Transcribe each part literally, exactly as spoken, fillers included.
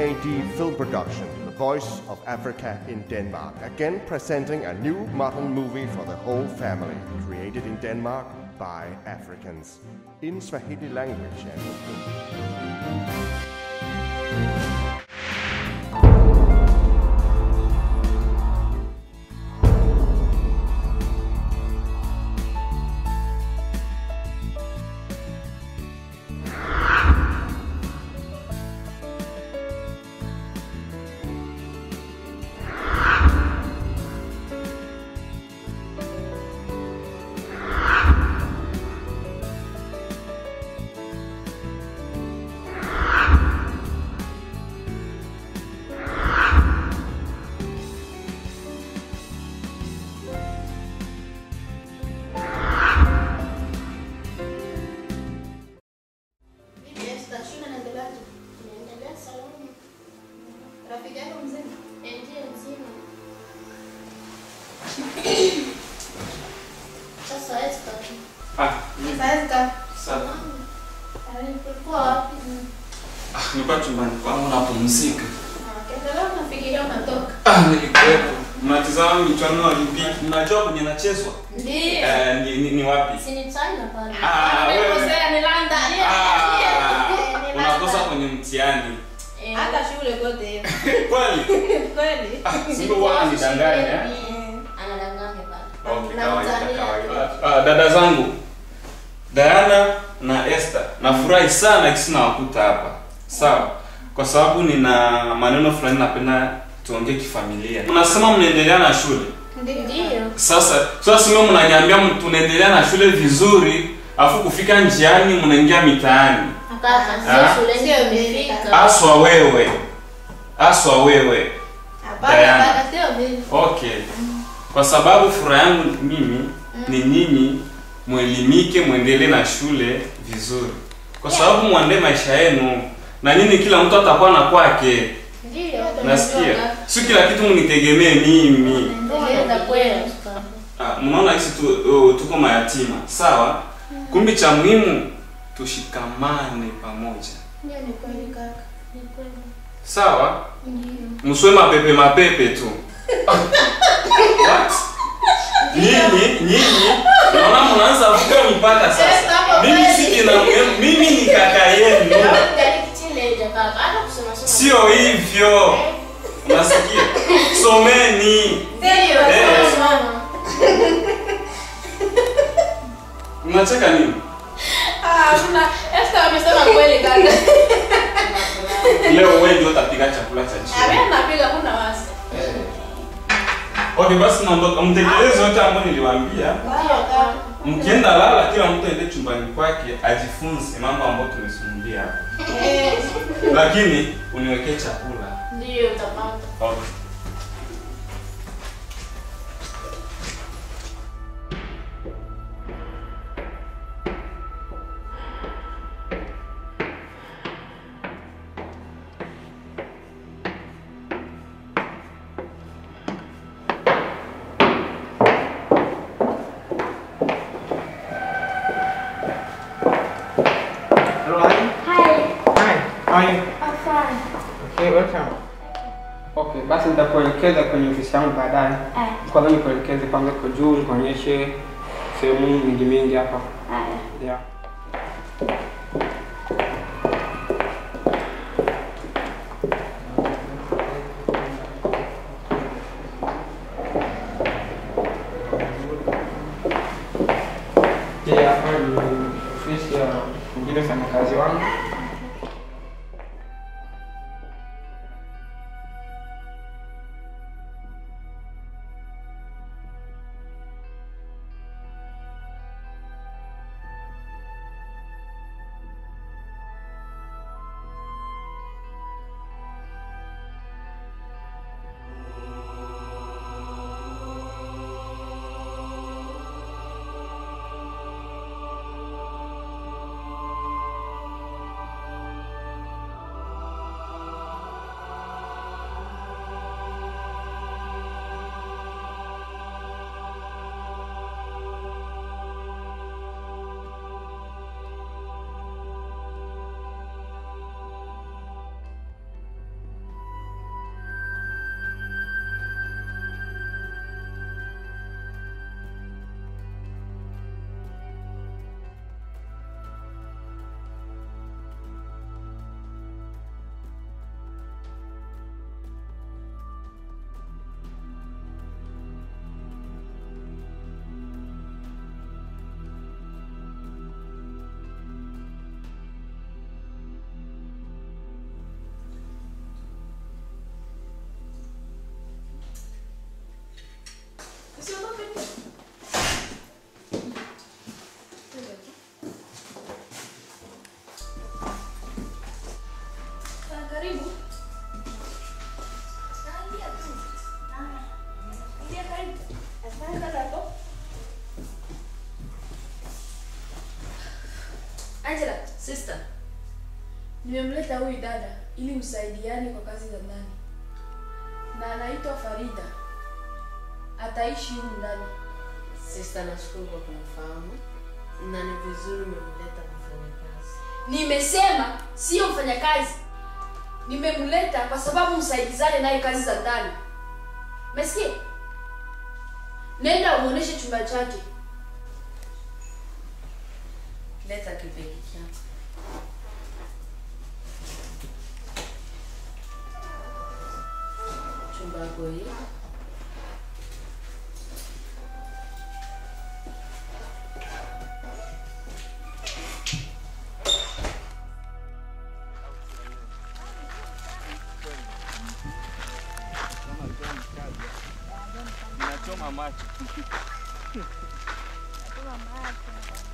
A D film production, The Voice of Africa in Denmark, again presenting a new modern movie for the whole family, created in Denmark by Africans, in Swahili language and English. Ah, nilikuwa chumbani kwangu napumzika. Ah, nilikuwepo. Mnatizama michuano ya Olimpiki. Mnajua kwenye nachezwa? Ndio. Eh, ni, ni, ni wapi? Si ni China pale. Ah, wewe nimekosea ni London. Ah, unakosa kwenye mtihani. Hata shule kote hiyo. Kweli? Kweli. Ah, sio wao nidanganya. Anadanganya pale. Okay, kawaida kawaida. Ah, dada zangu. Diana na Esther, nafurahi sana kisi nawakuta hapa. Sawa? Kwa sababu nina maneno fulani napenda tuongee kifamilia. Unasema mnaendelea na shule? Ndio. Sasa, sasa mimi mnaniambia tunaendelea na shule vizuri, afu kufika njiani mnaingia mitaani. Hapana, shule ndio imefika. Aswa wewe. Aswa wewe. Hapana, sio mimi. Okay. Kwa sababu furaha yangu mimi ni nyinyi mwelimike, muendelee na shule vizuri. Kwa sababu muandae maisha yenu na nini, kila mtu atakuwa na kwake. Ndio. Nasikia. Si kila kitu mnitegemee mimi. Ndio kweli. Ah, mnaona hizi tu, uh, tuko mayatima. Sawa? Kumbi cha muhimu tushikamane pamoja. Ndio, ni kweli kaka. Ni kweli. Sawa? Ndio. Mswe mapepe mapepe tu. What? Nyinyi, nyinyi, naona mnaanza kuvuka mipaka sasa. Mimi si kina mimi ni kaka yenu. Sio hivyo. Unasikia? Someni. Ndio, mama. Unacheka nini? Ah, kuna Esther amesema kweli kaka. Leo wewe ndio utapika chakula cha jioni. Mimi napiga kuna wasi. Okay, basi naondoka. Mtekeleze yote ambayo niliwaambia. Mkienda lala, kila mtu aende chumbani kwake ajifunze mambo ambayo tumesimulia. Eh. Lakini uniwekee chakula. Ndio utapata. Okay. Okay, welcome. Okay, basi nitakuelekeza kwenye ofisi yangu baadaye. Eh. Kwanza nikuelekeze kwanza kwa juu, nikuonyeshe sehemu mingi mingi hapa. Eh. Yeah. Yeah, hapa ni ofisi ya mwingine mfanyakazi wangu. Angela, sister. Nimemleta huyu dada ili usaidiane kwa kazi za ndani. Na anaitwa Farida. Ataishi huko ndani. Sister, nashukuru kwa kunifahamu. Na ni vizuri umemleta kufanya kazi. Nimesema sio mfanyakazi. Nimemleta kwa sababu msaidizane naye kazi za ndani. Umesikia? Nenda umuoneshe chumba chake. Leta kibegi chako. Chumba yako hii. Nachoma macho. Nachoma macho.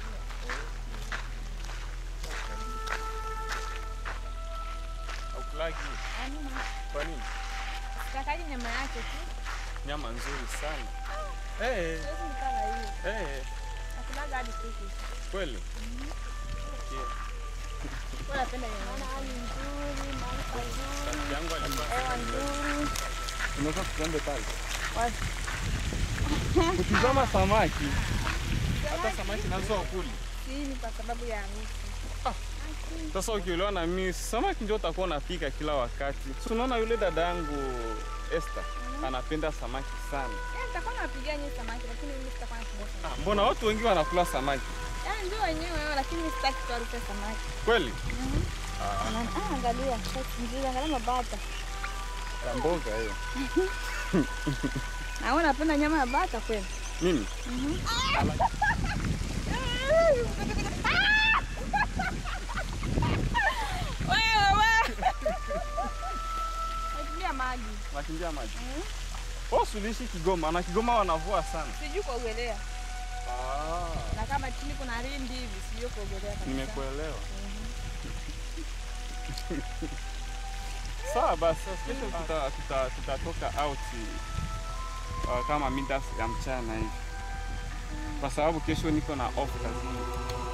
Haukulagi? Anima. Kwa nini? Sitakaji nyama yake tu. Nyama nzuri sana. Eh. Hey. Siwezi nikala hiyo. Eh. Hey. Nakulaga hadi kuku. Kweli? Mhm. Okay. Kwa napenda nyama. Hali nzuri, mama nzuri. Yangu alikuwa Ewa nzuri. Unaweza kuombe pale. Wapi? Kutizama samaki. Hata samaki nazo ukuli. Si ni kwa sababu ya miti. Ah. Sasa ukielewa na mimi samaki ndio utakuwa unapika kila wakati. So unaona yule dada yangu Esther mm-hmm. anapenda samaki sana. Eh, nitakuwa napigia nyinyi samaki lakini mimi sitakuwa nakula samaki. Ah, mbona watu wengi wanakula samaki? Eh, ndio wenyewe wao lakini mimi sitaki kuaruka samaki. Kweli? Mhm. Ah. Ah, angalia, sasa ndio angalia mabata. Ya mboga hiyo. Na wewe unapenda nyama ya bata kweli? Mimi? Mhm. Wewe wewe. Nakimbia maji. Nakimbia maji. Mhm. Oh, sulishi Kigoma, na Kigoma wanavua sana. Sijui kuogelea. Ah. Na kama chini kuna rindi hivi, sijui kuogelea kabisa. Nimekuelewa. Mhm. Sawa basi, kesho tuta tuta tutatoka out uh, kama mida ya mchana hivi. Kwa sababu kesho niko na off kazini.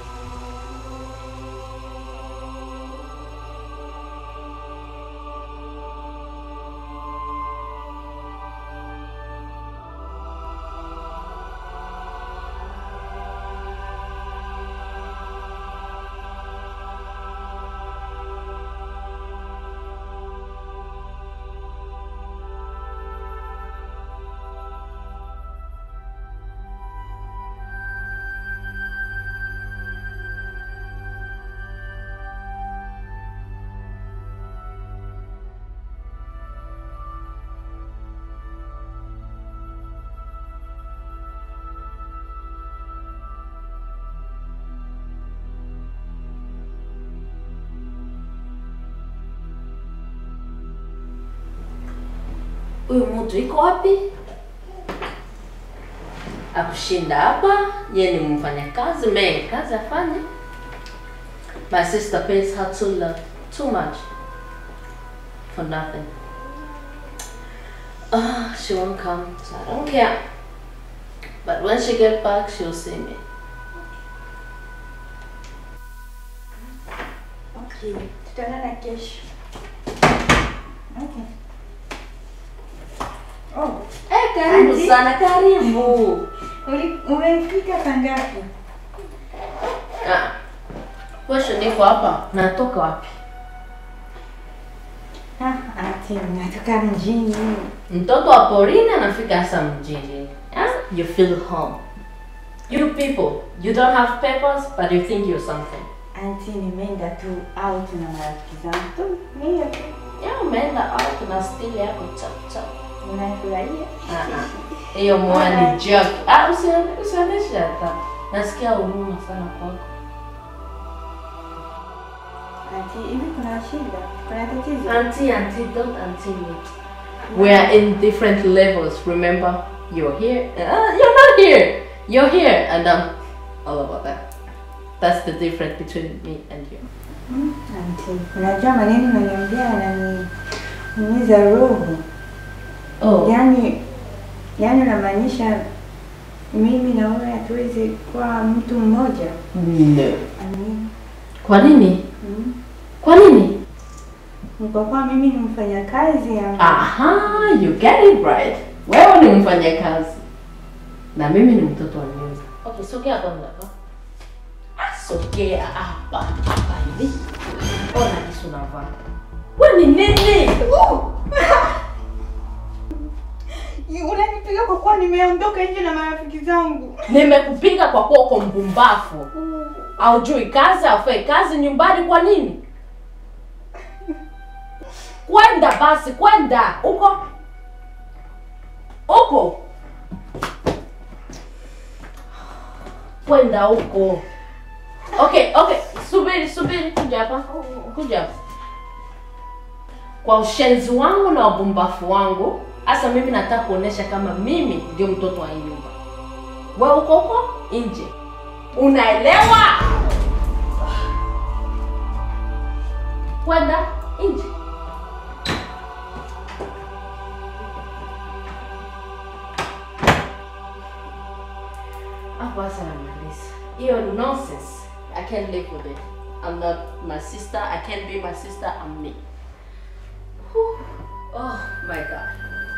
Huyu mtu iko wapi? Akushinda hapa, yeye ni mfanyakazi, mimi kazi afanye. My sister pays her too lot, too much for nothing. Ah, oh, she won't come, so I don't care. But when she gets back, she'll see me. Okay, tutaonana kesho. Okay. Oh, eh, karibu Anzi. Sana, karibu. Umefika pangapi? Ah. Wewe niko hapa, natoka wapi? Ah, ati natoka mjini. Mtoto wa porini anafika hasa mjini. Yeah? You feel home. You people, you don't have papers, but you think you're something. Auntie, nimeenda tu out na marafiki zangu. Mimi tu. Yeah, umeenda out na stili yako chap chap. Unafurahia? Ah. Hiyo moja ni joke. Ah, usionyeshe hata. Nasikia huruma sana kwako. Auntie, hivi kuna shida? Kuna tatizo? Auntie, auntie, don't auntie me. We are in different levels, remember? You're here. Uh, you're not here. You're here, and I'm all about that. That's the difference between me and you. Mm, auntie, unajua maneno unaniambia yananiumiza roho. Oh. Yaani, yaani unamaanisha Mimi na wewe hatuwezi kuwa mtu mmoja. No. Ani. Kwa nini? Mm. Kwa nini? Kwa kuwa mimi ni mfanyakazi ya. Aha, you get it right. Wewe ni mfanyakazi. Na mimi ni mtoto wa nyumba. Okay, sogea kwanza. Sogea hapa, hapa hivi. Ona kisu navaa. Wewe ni nini? Unanipiga kwa kuwa nimeondoka nje na marafiki zangu. Nimekupiga kwa kuwa uko mbumbafu. Haujui kazi, aufai kazi nyumbani kwa nini? Kwenda basi, kwenda. Uko? Uko? Kwenda huko. Okay, okay. Subiri, subiri. Kuja hapa. Kuja hapa. Kwa ushenzi wangu na ubumbafu wangu, hasa mimi nataka kuonesha kama mimi ndio mtoto wa nyumba. Wewe uko huko nje. Unaelewa? Kwenda nje. Hapo sasa namaliza. Hiyo nonsense. I can't live with it. I'm not my sister. I can't be my sister. I'm me. Whew. Oh my God.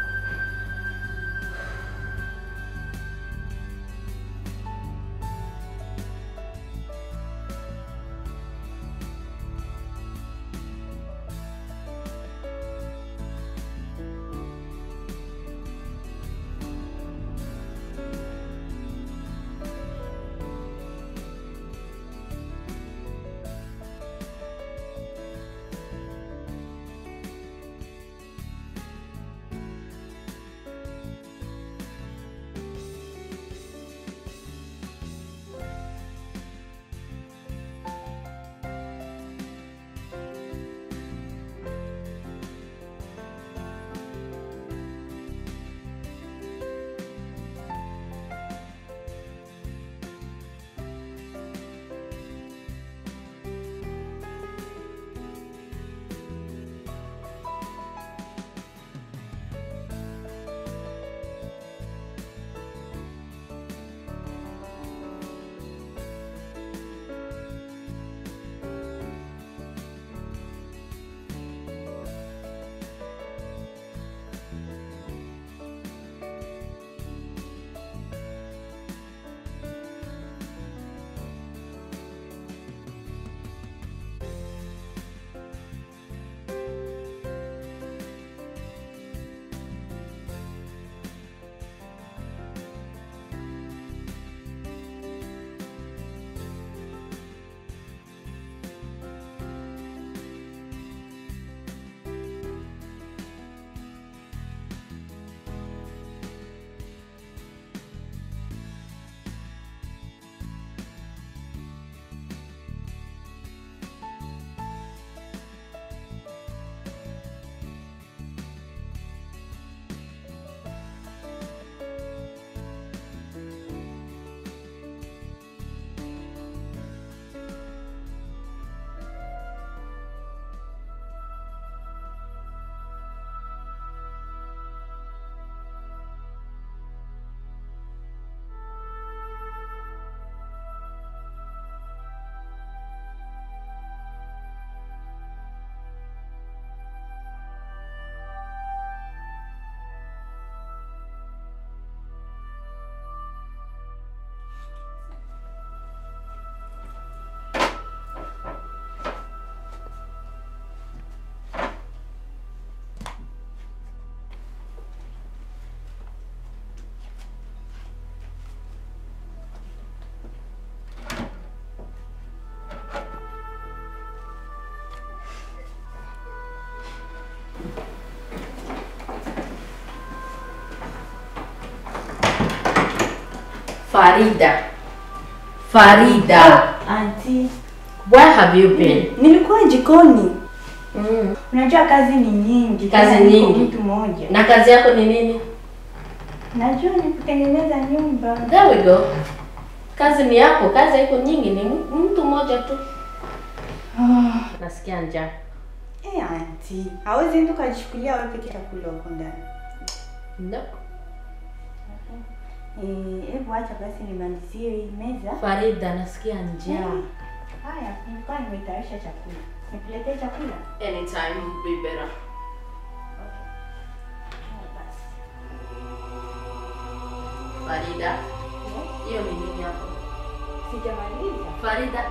Farida. Farida. Oh, auntie. Where have you been? Nilikuwa jikoni. Mm. Unajua kazi ni nyingi. Kazi nyingi. Mtu mmoja. Na kazi yako ni nini? Najua ni kutengeneza nyumba. There we go. Kazi ni yako, kazi haiko nyingi, ni mtu mmoja tu. Oh. Nasikia njaa. Eh, auntie. Hawezi mtu kujichukulia wewe peke yako kula huko ndani. No. Eh, hebu acha basi nimalizie hii meza. Farida, nasikia njaa. Haya, nilikuwa nimetayarisha chakula. Nikuletee chakula? Anytime would be better. Okay. Haya basi. Farida, hiyo ni nini hapo? Sijamaliza. Farida.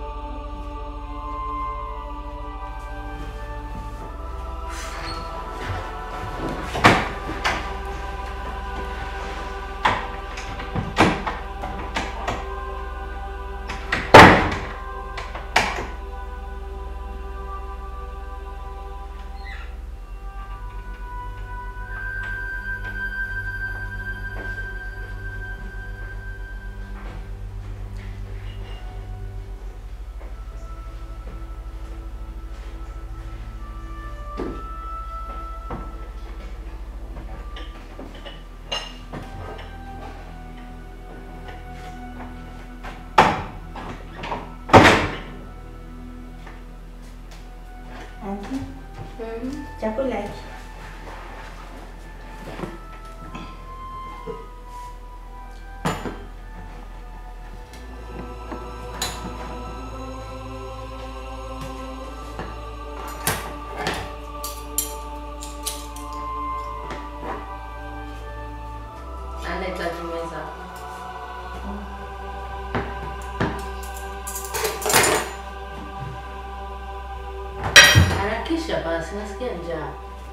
Auntie. Mm. Chakula hiki. Anahitaji meza. Harakisha basi, nasikia njaa.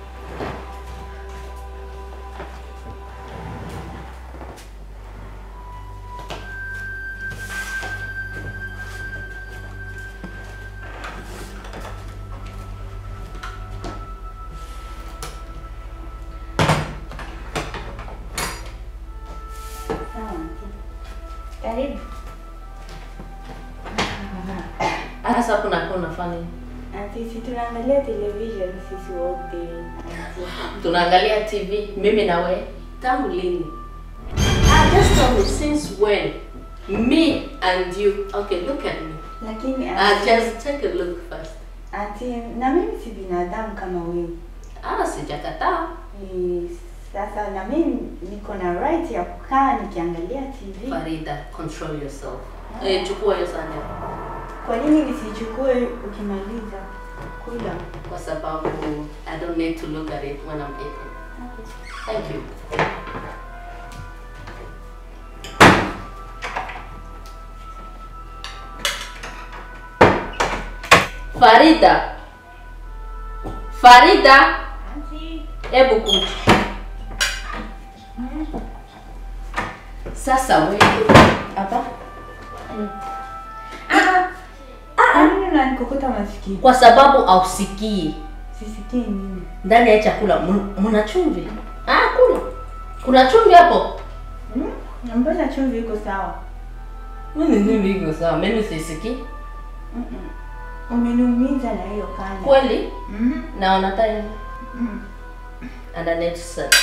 Karibu. Sasa kuna kuna fani. Sisi tunaangalia television sisi wote. Tunaangalia T V mimi na wewe tangu lini? Ah, just tell me since when? Me and you. Okay, look at me. Lakini ah, just take a look first. Ati na mimi si binadamu kama wewe. Ah, sijakataa. Eh, sasa na mimi niko na right ya kukaa nikiangalia T V. Farida, control yourself. Ah. Eh, chukua hiyo sahani. Kwa nini nisichukue ukimaliza kula? Kwa sababu I don't need to look at it when I'm eating. Okay. Thank you. Farida. Farida. Auntie. Hebu kuja. Mm. Sasa wewe hapa. Mm. Ah. Ah, nini unanikukuta masikio? Kwa sababu hausikii. Sisikii nini? Ndani ya chakula mna chumvi. Ah, kula. Kuna chumvi hapo? Mm? Mbona chumvi iko sawa? Mimi nini iko sawa? Mimi sisikii. Mm. Umeniumiza na hiyo kanda. Kweli? Mhm. Naona time. Mhm. And I need to set.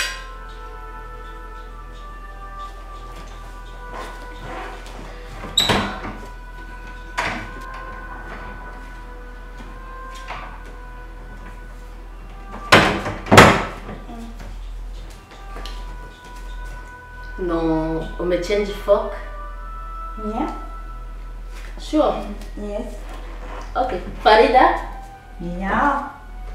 No, ume change fork? Yeah. Sure. Yes. Okay. Farida? Yeah.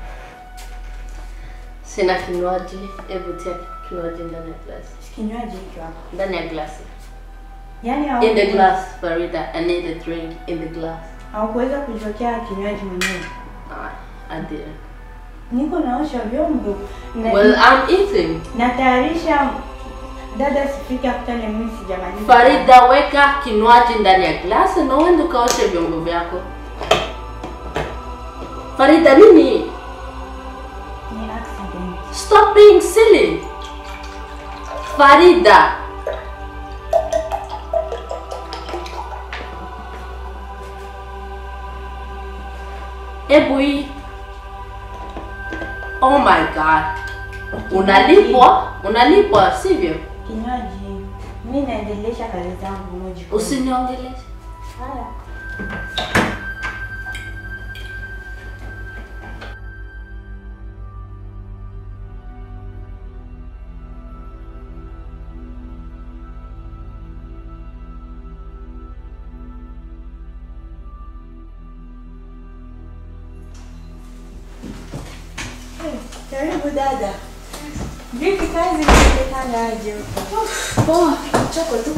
Sina kinywaji. Hebu tia kinywaji ndani ya glasi. Kinywaji hicho hapo. Ndani ya glasi. Yaani au in the glass, Farida. I need a drink in the glass. Haukuweza kujiwekea kinywaji mwenyewe? Ah, I didn't. Niko naosha vyombo. Na Well, I'm eating. Natayarisha dada sifika kutane mimi sijamaliza. Farida, weka kinywaji ndani ya glasi na uende ukaoshe vyombo vyako. Farida, nini? Ni accident. Stop being silly. Farida. Ebu hii. Oh my God. Unalipwa? Unalipwa, sivyo? Kinywaji. Mimi naendelesha kazi zangu moja. Usiniongeleshe. Haya. Karibu dada. Vipi kazi inaendelea aje huko? Poa, choko tu.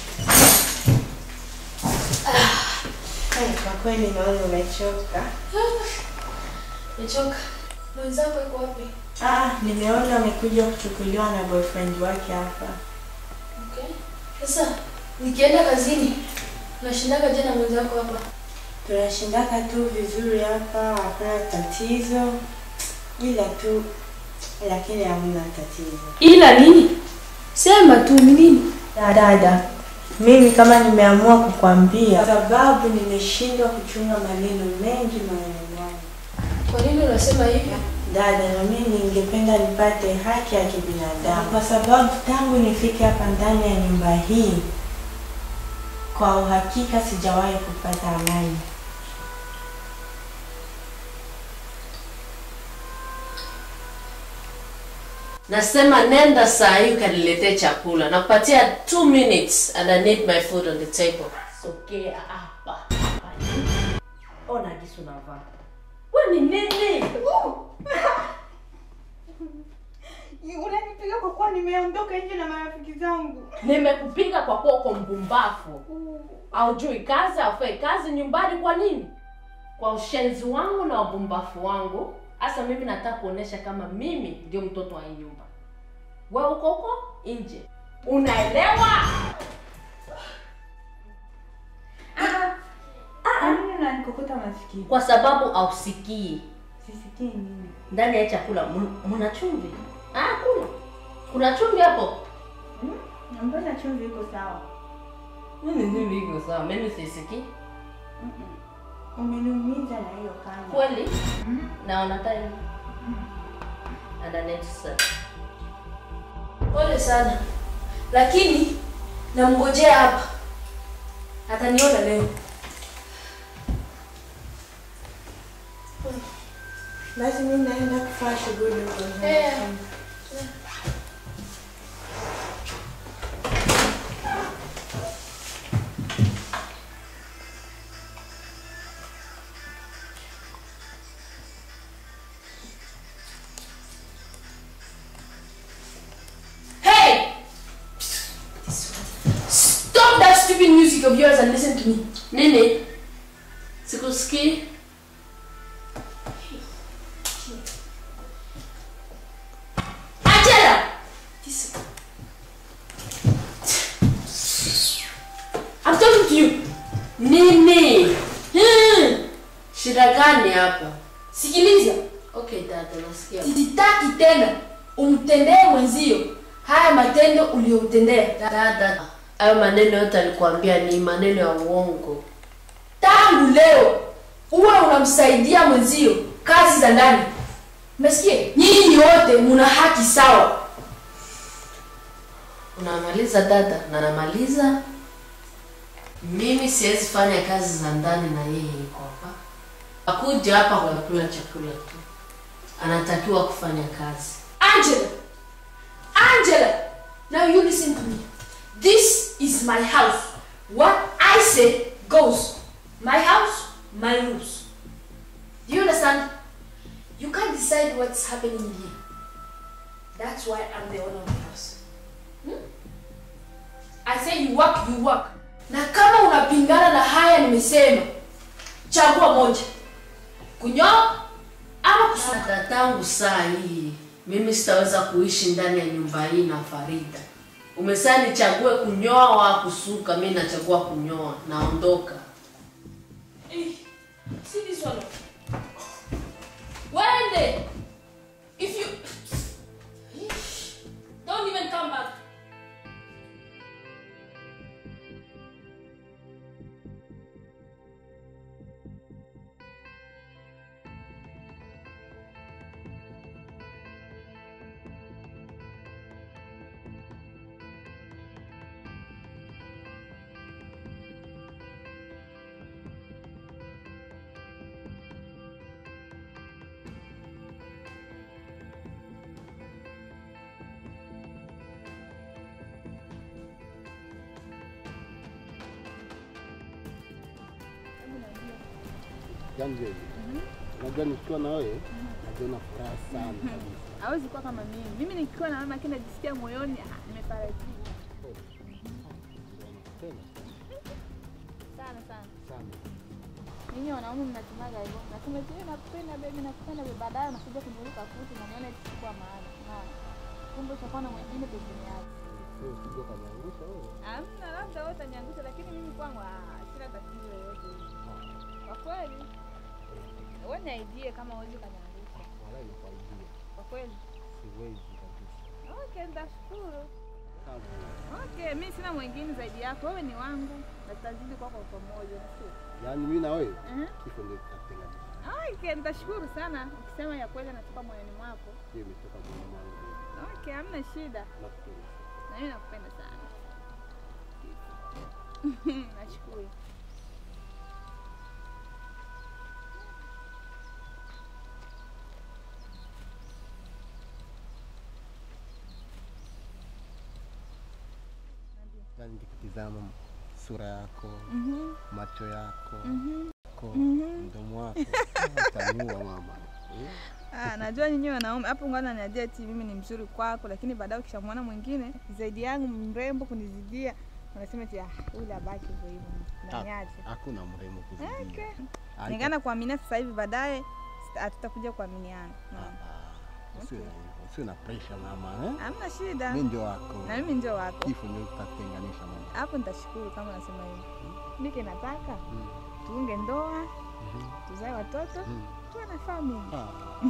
Ah, kwa kweli naona umechoka. Nimechoka. Mwenzako yuko wapi? Ah, nimeona amekuja kuchukuliwa na boyfriend wake hapa. Okay. Sasa nikienda kazini nashindaga je na mwenzako hapa? Tunashindaka tu vizuri hapa, hakuna tatizo. Ila tu lakini hamna tatizo. Ila nini? Sema tu nini? Dada, mimi kama nimeamua kukwambia sababu nimeshindwa kuchunga maneno mengi moyoni mwangu. Kwa nini unasema hivyo? Dada, na mimi ningependa nipate haki ya kibinadamu kwa sababu tangu nifike hapa ndani ya nyumba hii kwa uhakika sijawahi kupata amani. Nasema nenda saa hii ukaniletee chakula. Nakupatia two minutes and I need my food on the table. Sogea hapa. Ona jinsi unavaa. Wewe ni nini? Unanipiga kwa kuwa nimeondoka nje na marafiki zangu. Nimekupiga kwa kuwa uko mbumbafu. Haujui kazi, haufai kazi nyumbani kwa nini? Kwa ushenzi wangu na ubumbafu wangu. Asa mimi nataka kuonesha kama mimi ndio mtoto wa hii nyumba. Wewe uko huko nje. Unaelewa? Ah. Ah, nini unanikukuta masikio? Kwa sababu hausikii. Sisikii nini? Ndani ya chakula mna chumvi. Ah, kuna. Kuna chumvi hapo? Hmm? Mbona chumvi iko sawa? Mimi mimi iko sawa. Mimi sisikii. Mhm. Umeniumiza na hiyo kanga. Kweli? Mhm. Naona time. And I need to serve. Pole sana. Lakini namngojea hapa. Ataniona leo. Basi mimi naenda kufanya shughuli huko. Eh. Music of yours and listen to me. Nini? Sikusikii. Angela! This. I'm talking to you. Nini? Hmm. Shida gani hapa? Sikiliza. Okay, dada, nasikia. Sitaki tena umtendee mwenzio haya matendo uliyomtendea. Dada, hayo maneno yote alikwambia ni maneno ya uongo. Tangu leo uwe unamsaidia mwenzio kazi za ndani. Umesikia? Nyinyi wote mna haki sawa. Unamaliza dada, na namaliza. Mimi siwezi fanya kazi za ndani na yeye yuko hapa. Akuja hapa kwa kula chakula tu. Anatakiwa kufanya kazi. Angela! Angela! Now you listen to me. This is my house. What I say goes. My house, my rules. Do you understand? You can't decide what's happening here. That's why I'm the owner of the house. Hmm? I say you work, you work. Na kama unapingana na haya nimesema, chagua moja. Kunyoa ama kusuka. Tangu saa hii mimi sitaweza kuishi ndani ya nyumba hii na Farida. Umesema nichague kunyoa au kusuka, mimi nachagua kunyoa. Naondoka. Hey, see this one. Wende! If you don't even come back. Jambo. Unajua nikiwa na wewe Najiona furaha sana kabisa. Hawezi kuwa kama mimi. Mimi nikiwa na mama kile najisikia moyoni nimefarajika. Sana sana. Sana. Ninyi wanaume mnatumaga hivyo. Nasema je, nakupenda baby, nakupenda baby, baadaye unakuja kuniruka futi na nione kitu kwa maana. Naona. Kumbe utakuwa na mwingine pembeni yako. Sio usije kaniangusha wewe. Hamna, labda wewe utaniangusha, lakini mimi kwangu ah sina tatizo yoyote. Kwa kweli. Wewe ni idea kama wewe kaniangusha. Wala ni kwa idea. Kwa kweli. Siwezi kabisa. Okay, ndashukuru. Okay, mimi sina mwingine zaidi yako. Wewe ni wangu na tutazidi kwa kwa pamoja, sio? Yaani mimi na wewe? Mhm. Kifo ndio tutatenganisha. Okay, ndashukuru sana. Ukisema ya kweli natoka moyoni mwako. Hiyo imetoka moyoni mwangu. Okay, hamna shida. Nakupenda. Na mimi nakupenda sana. Nashukuru. Yaani nikitizama sura yako, Mhm. macho yako, Mhm. mm mdomo wako, utaniua mama. Ah, najua nyinyi wanaume hapo ngana niambia eti mimi ni mzuri kwako, lakini baadaye ukishamwona mwingine zaidi yangu mrembo kunizidia, unasema eti ah, yule abaki hivyo hivyo. Na niache. Hakuna mrembo kuzidia. Okay. Ningana kuamini sasa hivi, baadaye hatutakuja kuaminiana. Naam. Usiwe na hivyo. Usiwe na pressure mama, eh? Hamna shida. Mimi ndio wako. Na mimi ndio wako. Kifo ndio tutatenganisha mama. Hapo nitashukuru kama unasema hivyo. Mimi kinataka tuunge ndoa, tuzae watoto, tuwe na family.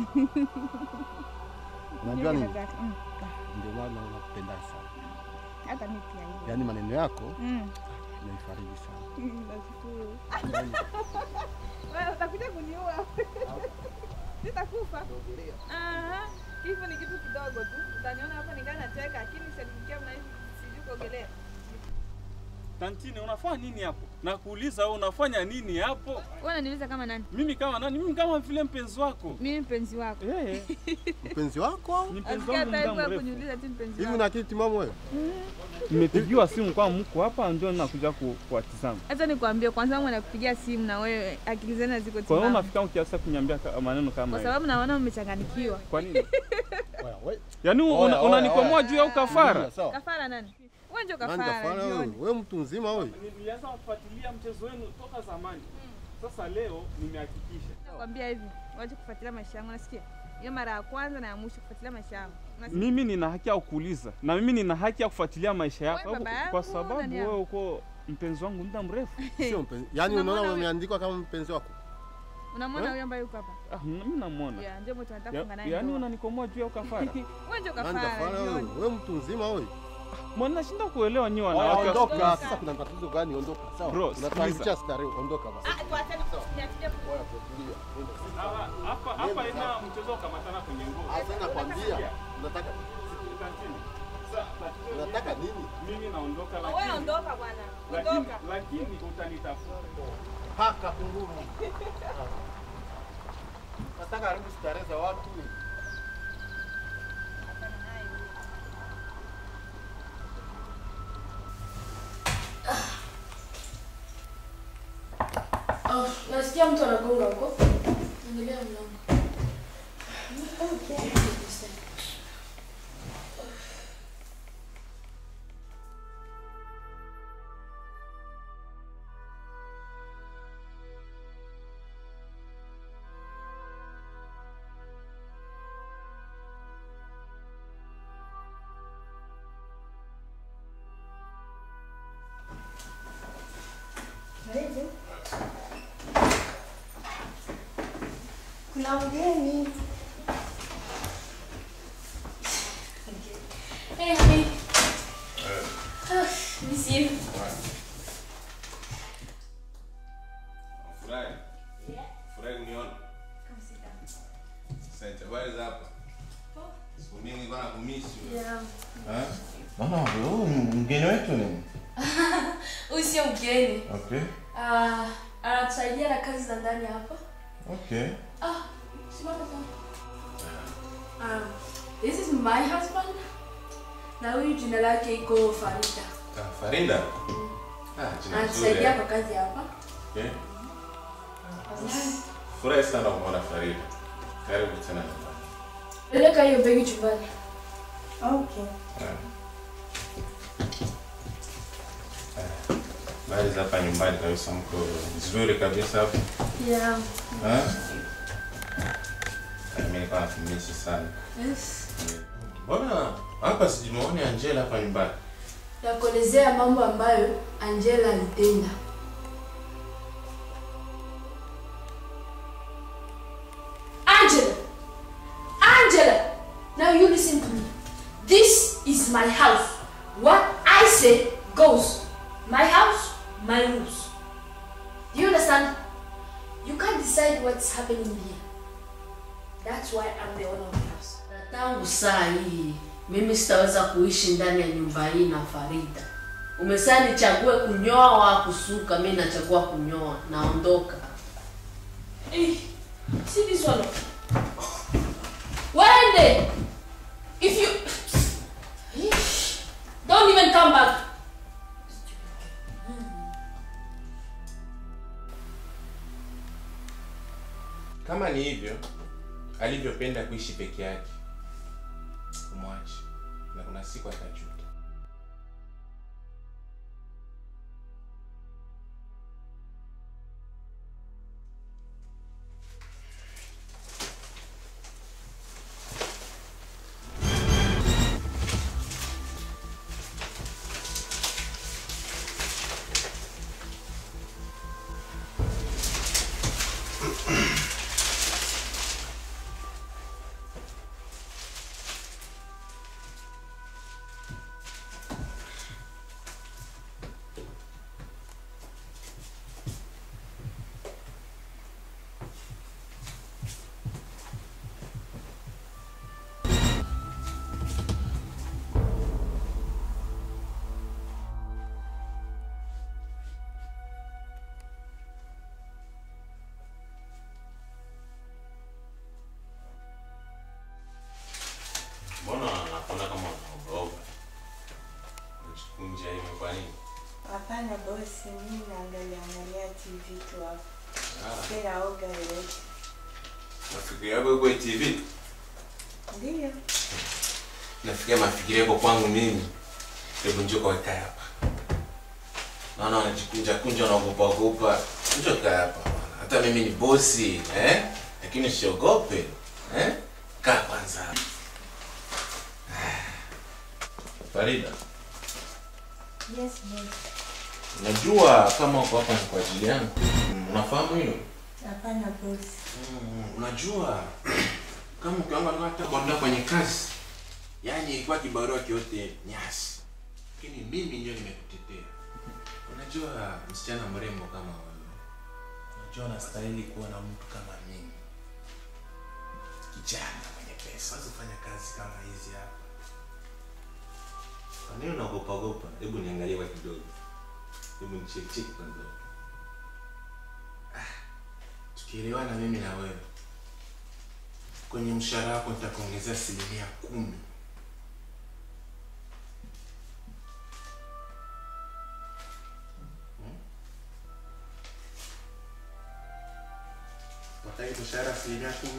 Unajua nini? Ndio maana nakupenda sana. Hata mimi pia hivyo. Yaani maneno yako Mm. yananifariji sana. Nashukuru. Wewe utakuja kuniua. Nitakufa. Aha. Hivyo ni kitu kidogo tu. Utaniona hapa ningana nacheka, lakini sikufikia mna hivi sijui kuogelea. Tantine, unafanya nini hapo? Nakuuliza wewe unafanya nini hapo? Wewe unaniuliza kama nani? Mimi kama nani? Mimi kama vile mpenzi wako. Mimi mpenzi wako. Eh. Mpenzi wako? Ni mpenzi wangu muda mrefu. Kuniuliza tu mpenzi wako. Hivi una akili timamu wewe? Nimepigiwa simu kwa mko hapa ndio nakuja kuwatizama. Acha nikwambie kwanza, mimi nakupigia simu na wewe akili zenu ziko timamu. Kwa hiyo unafika kiasi kuniambia maneno kama Kwa hayo. sababu naona umechanganyikiwa. Kwa nini? Wewe. Yaani unanikomoa juu ya ukafara? Kafara nani? Wewe ndio Nani kafara. kafara wewe? Wewe mtu mzima wewe. Nilianza kufuatilia mchezo wenu toka zamani. Sasa leo nimehakikisha. Nakwambia hivi, waje kufuatilia maisha yangu, nasikia? Hiyo mara ya kwanza na ya mwisho kufuatilia maisha yangu. Mimi nina haki ya kukuuliza na mimi nina haki ya kufuatilia maisha yako Wewe baba yangu, kwa sababu nani wewe yangu? uko mpenzi wangu muda mrefu. Sio mpenzi. Yaani Unamwona unaona wewe? umeandikwa kama mpenzi wako. Unamwona yule ambaye yuko hapa? Ah, mimi namuona. Yeah, ndio mtu anataka kufunga naye. Yaani unanikomoa juu ya ukafara. Wewe ndio Nani kafara. kafara wewe? jioni. Wewe mtu mzima wewe. Mbona nashinda kuelewa nyi wanawake? Ondoka sasa, kuna tatizo gani? Ondoka. Sawa. Bro, Unatuharibia starehe, ondoka basi. Ah, tuachane tusinyatikie. Hapa hapa ina mchezo kamatana kwenye nguo. Sasa nakwambia, unataka unataka nini? Mimi naondoka lakini Wewe ondoka bwana. lakini Ondoka. lakini utanitafuta. Paka kunguru. Nataka haribu starehe za watu. Oh, nasikia mtu anagonga huko. Angalia mlango. Okay. Karibu. Kuna mgeni. Hey, honey. Oh, miss you. Furahi. Yeah. Furahi kuniona. Come sit down. Asante. Habari za hapa? Siku mingi bana kumisi wewe. Yeah. Eh? Mama, wewe mgeni wetu ni? Huyu sio mgeni. Okay. Ah, anatusaidia na kazi za ndani hapa. Okay. Ah, simama sana. Um, this is my husband. Na huyu jina lake iko Farida. Ah, Farida. Ah, jina Anatusaidia nzuri. kwa kazi hapa. Okay. Furahi sana kumwona Farida. Karibu tena nyumbani. Peleka hiyo begi chumbani. Okay. Bali za hapa nyumbani kabisa mko vizuri kabisa hapa. Yeah. Eh? Mimi niko natumisi sana. Yes. Mbona hapa sijimuone Angela hapa nyumbani? Nakuelezea mambo ambayo Angela alitenda. Angela! Angela! Now you listen to me. This is my house. What I say goes. My house, my rules. Do you understand? You can't decide what's happening here. That's why I'm the owner of the house. Tangu saa hii mimi sitaweza kuishi ndani ya nyumba hii na Farida. Umesema nichague kunyoa au kusuka, mimi nachagua kunyoa. Naondoka. Hey, see this one. When if you don't even come back. Kama ni hivyo alivyopenda kuishi peke yake, umwache na kuna siku atajuta. Mbona naona kama unaogopa? Unajikunja hivi kwa nini? Hapana bosi, mimi naangalia angalia T V tu hapo. Sina oga ile. Mafikiri yako kwa T V? Ndio. Nafikiria mafikiri yako kwangu mimi. Hebu njoo kwa kaa hapa. Naona unajikunja kunja unaogopa ogopa. Njoo kaa hapa. Hata mimi ni bosi, eh? Lakini usiogope, eh? Kaa kwanza. Farida. Yes, boss. Unajua kama uko hapa ni kwa ajili yangu. Unafahamu hilo? Hapana boss. Mm, unajua kama ukianga hata kwenda kwenye kazi. Yaani ilikuwa kibarua kiote nyasi. Lakini mimi ndio nimekutetea. Unajua msichana mrembo kama wewe. Unajua unastahili kuwa na mtu kama mimi. Kijana mwenye pesa, usifanye kazi kama hizi hapa. Kwa nini unaogopa ogopa? Hebu niangalie kwa kidogo. Hebu nicheki cheki kwanza. Ah. Tukielewana mimi na wewe. Kwenye mshahara wako nitakuongezea asilimia kumi. Hmm? Wataki mshahara asilimia kumi?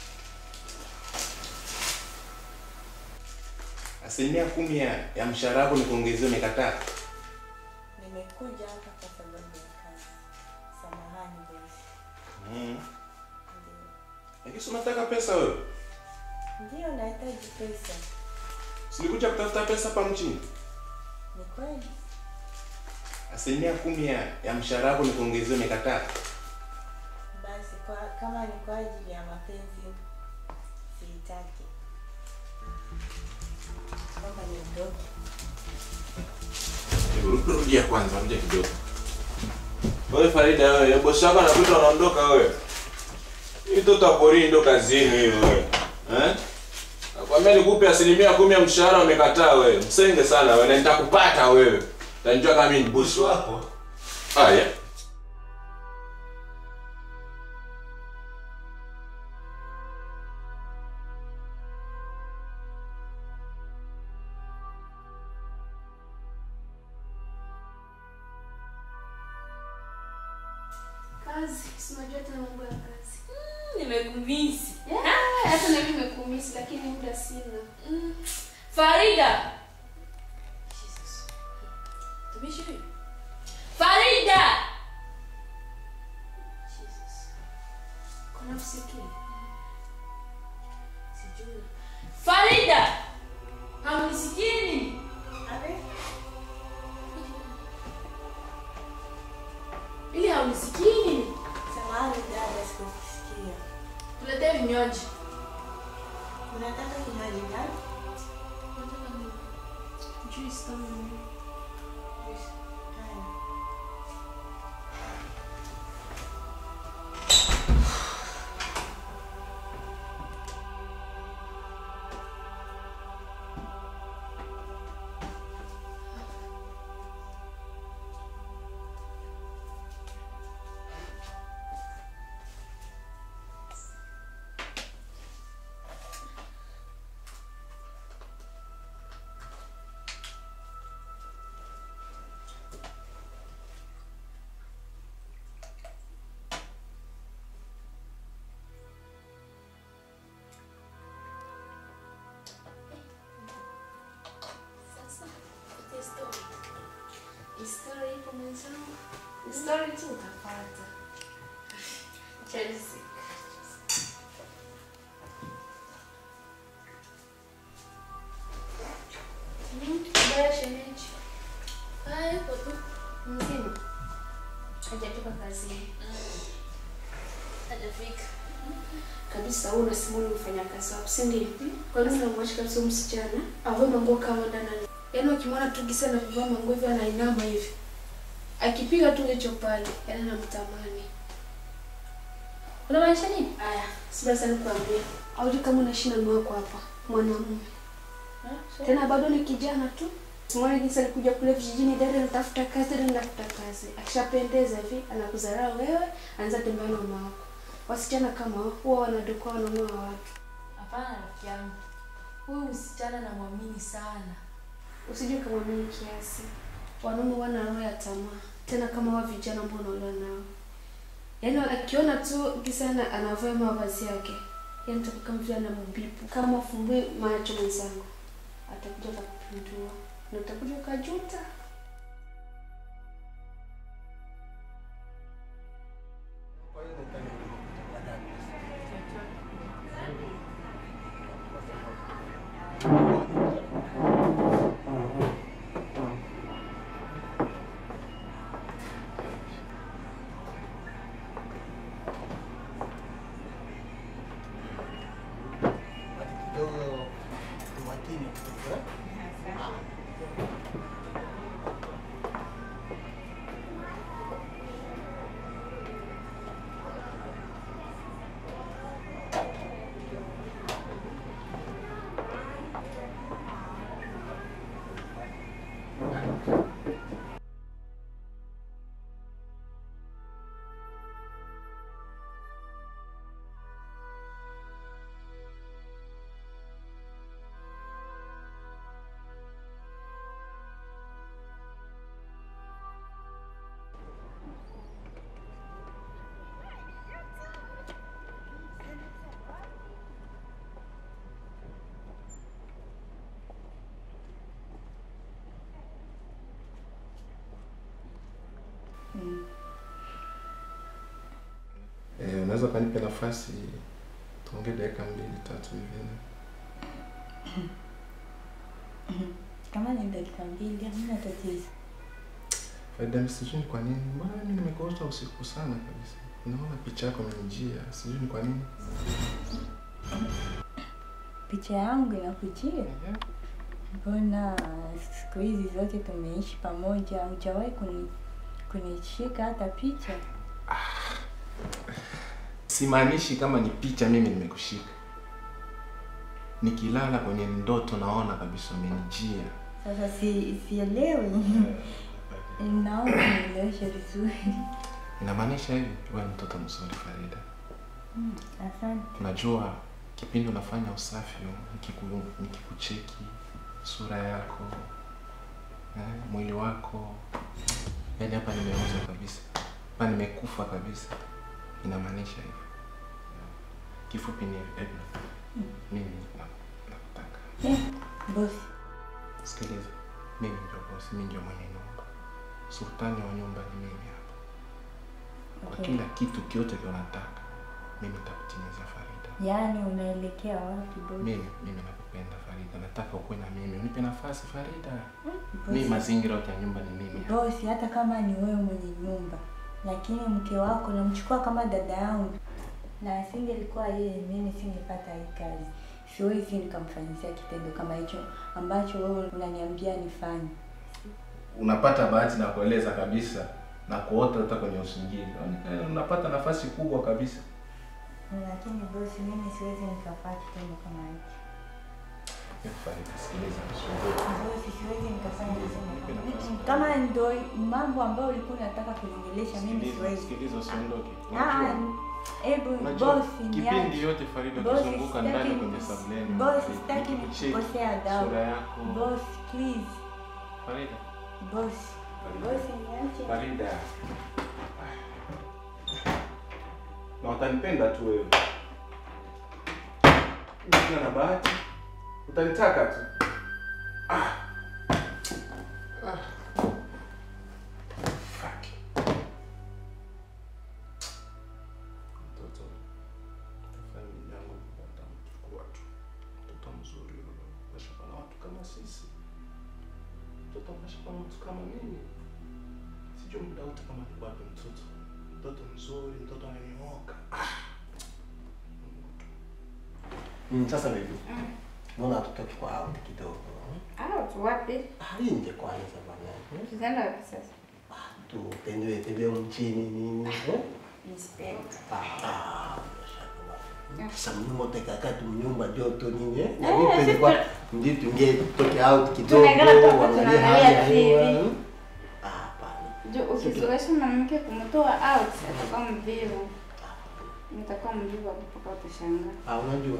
Asilimia kumi ya, ya mshahara wako ni kuongezea umekataa. Nimekuja hapa kwa sababu ya kazi. Samahani boss. Mm. Lakini unataka pesa wewe? Ndio nahitaji pesa. Silikuja kutafuta pesa hapa mjini. Ni kweli? Asilimia kumi ya, ya mshahara wako ni kuongezea umekataa. Basi kwa kama ni kwa ajili ya mapenzi siitaki. Kama ni ndogo. Rudia kwanza, rudia kidogo. Wewe Farida wewe, bosi wako anakuita unaondoka wewe. Hii toto apori ndo kazini hiyo wewe. Eh? Nakwambia nikupe asilimia kumi ya mshahara umekataa wewe. Msenge sana wewe, na nitakupata wewe. Utanijua kama mimi ni bosi wako. Haya. Kazi, si unajua tena mambo ya kazi. Nimekumisi. Yeah, hata na mimi nimekumisi lakini muda sina. Mm. Farida. Jesus. Tumishi huyu. Farida. Jesus. Kuna msikii? Sijui. Farida. Haunisikii nini? Abe? Ili haunisikii nini? Samahani dada, sikusikia. Tuletee vinywaji. Unataka kinywaji gani? Nataka nini? Juice kama nini? Juice. Haya. Story ipo mwenzangu. Story tu utapata. Chelsea. Mm, baya shemeji. Hai, popo. Mzima. Hajatoka kazini. Hajafika. Kabisa wewe unasimama unafanya kazi wapi, si ndio? Kwa nini unamwacha kabisa msichana? Avue manguo kama ndana. Yaani ukimwona tu kisa na vivaa manguo hivi anainama hivi. Akipiga tu hicho pale, yaani anamtamani. Unamaanisha nini? Aya, sibaya sana kuambia. Au kama unashinda mume wako hapa, mwanamume. Ha? Tena bado ni kijana tu. Simwone jinsi alikuja kule vijijini, dada anatafuta kazi, dada anatafuta kazi. Akishapendeza hivi, anakudharau wewe, anaanza tembea na mama wako. Wasichana kama hao huwa wanadokoa wanaume wa watu. Hapana rafiki yangu. Huyu msichana namwamini sana. Usije kumwamini kiasi. Wanaume wana roho ya tamaa. Tena kama wa vijana ambao unaolewa nao. Yaani akiona tu kisana anavaa mavazi yake. Yaani mtakuwa kama vile anambipu. Kama ufumbue macho mwenzangu. Atakuja kupindua. Na utakuja ukajuta. Mm. Eh, unaweza kanipa nafasi tuongee dakika mbili tatu hivi? Kama ni dakika mbili, hamna tatizo. Faida, sijui kwa nini. Mbona mimi nimekosa usiku sana kabisa. Naona picha yako imenijia, sijui ni kwa nini. Picha yangu inakujia? Mbona siku hizi zote tumeishi pamoja, hujawahi kuni kunishika hata picha? Ah. Simaanishi kama ni picha mimi nimekushika. Nikilala kwenye ndoto naona kabisa umenijia. Sasa si sielewi. Naomba nieleweshe vizuri. Inamaanisha hivi, wewe mtoto mzuri Farida. Mm, asante. Unajua kipindi unafanya usafi, nikiku nikikucheki sura yako, eh, mwili wako, yaani hapa nimeoza kabisa. Hapa nimekufa kabisa. Inamaanisha hivyo. Kifupi ni Edna. Mimi nakutaka. Eh, boss. Sikiliza. Mimi ndio boss, mimi ndio mwenye nyumba. Sultani wa nyumba ni mimi hapa. Kwa Okay. kila kitu kiote unataka, mimi nitakutimizia Farida. Yaani unaelekea wapi boss? Mimi mimi nakupenda Farida. Nataka ukue na mimi. Unipe nafasi Farida. Mm, Mimi mazingira yote ya nyumba ni mimi. Boss, hata kama ni wewe mwenye nyumba, lakini mke wako namchukua kama dada yangu. Na asingelikuwa yeye, mimi singepata hii kazi. Siwezi nikamfanyia kitendo kama hicho ambacho wewe unaniambia nifanye. Unapata bahati na kueleza kabisa na kuota hata kwenye usingizi. Unapata nafasi kubwa kabisa. Lakini boss, mimi siwezi nikafanya kitendo kama hicho. Farida, sikiliza msumbuko. Boss, siwezi nikafanya kitendo. Kama ndio mambo ambayo ulikuwa unataka kuniongelesha, mimi siwezi. Sikiliza, usiondoke. Ah, hebu boss, kipindi yote Farida kuzunguka ndani kwenye sableni. Boss, sitaki nikukosea adabu. Sura yako. Boss, please. Farida. Boss. Boss, niache. Farida. Na utanipenda tu wewe. Sina na bahati. Utanitaka tu. Ah. Ah. Fuck. Mtoto. Familia yangu watamchukua tu. Mtoto mzuri yule. Washapa na watu kama sisi. Mtoto washapa na watu kama mimi. Sijui muda wote kama ni wapi mtoto. Mtoto mzuri, mtoto amenyooka. Ah. Mm, sasa baby. Mm. Mbona hatutoki kwa out kidogo? Out wapi? Ah, nje kwanza bwana. Tunaenda wapi sasa? Ah, tu tembee tembee mchini nini? Eh? Inspect. Ah. Sasa mnyumba utakaka tu mnyumba joto nini eh? Na Eh, mimi pende kwa sisi- ndio tunge toke out kidogo. Tunaangalia tu hapo, Waangalie tunaangalia hali ya hewa. T V. Ah, hapana. Jo, ukizoesha mwanamke kumtoa out, atakuwa mvivu. Nitakuwa mvivu hapo mpaka utashangaa. Ah, unajua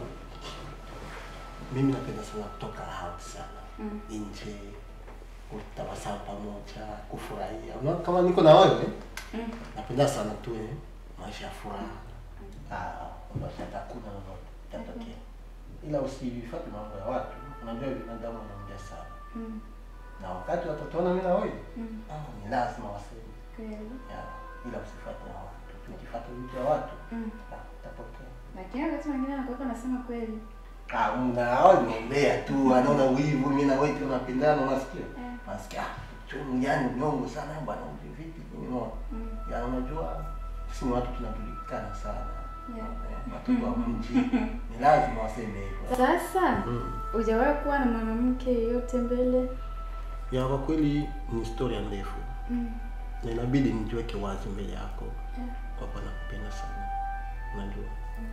mimi napenda sana kutoka out sana. Mm. Nje kutabasamu pamoja, kufurahia. Unaona kama niko na wewe? Mm. Napenda sana tu eh, maisha ya furaha. Ah, maisha hakuna lolote tatokea. Ila usifuate mambo ya watu. Unajua binadamu wanaongea sana. Mm. Na wakati watatuona mimi na wewe, Mm. ah, ni lazima waseme. Kweli. Ya, ila usifuate na watu. Ukifuata vitu vya watu, Mm. ah, utapokea. Lakini wakati mwingine anakuwa anasema kweli. Ah, mna hao nimeombea tu, anaona wivu mimi na wewe tunapendana, unasikia? Eh. Unasikia? Chungu yani nyongo sana bwana, mtu vipi mimi no. Mm. Ya unajua sisi ni watu tunajulikana sana. Yeah. Eh, watu wa mji. Ni lazima waseme hivyo. Sasa, Mm. hujawahi kuwa na mwanamke yeyote mbele? Ya kwa kweli ni historia ndefu. Mm. Na inabidi nijiweke wazi mbele yako. Yeah. Kwa kuwa nakupenda sana. Unajua. Mm.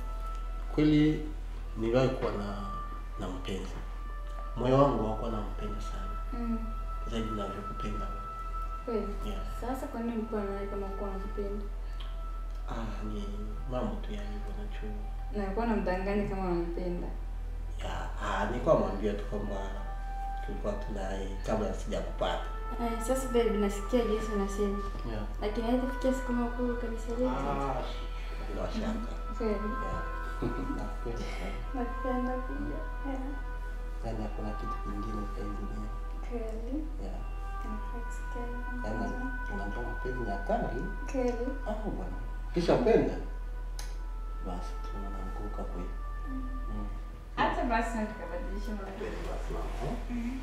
Kweli niliwahi kuwa na na mpenzi. Moyo wangu haukuwa nampenda sana. Mm. Zaidi ninavyokupenda. Kweli? Yeah. Sasa kwa nini ulikuwa naye kama ulikuwa unakupenda? Ah, ni mambo tu ya hivyo nacho. Na ulikuwa unamdanganya kama unampenda? Ya, ah, nilikuwa mwambia tu kwamba tulikuwa tunaye kabla sijakupata. Eh, sasa baby nasikia jinsi unasema. Yeah. Lakini haitafikia siku makuu kabisa leo. Ah, bila shaka. Kweli. Yeah. Nakupenda sana. Nakupenda pia. Yeah. Yaani hakuna kitu kingine kwa hii dunia. Kweli. Yeah. Nakusikia. Yaani unajua mapenzi ni hatari. Kweli. Ah, bwana. Kisha mpenda. Basi tunaanguka kweli. Mm. Hata basi nikabadilisha mwanamke. Mhm.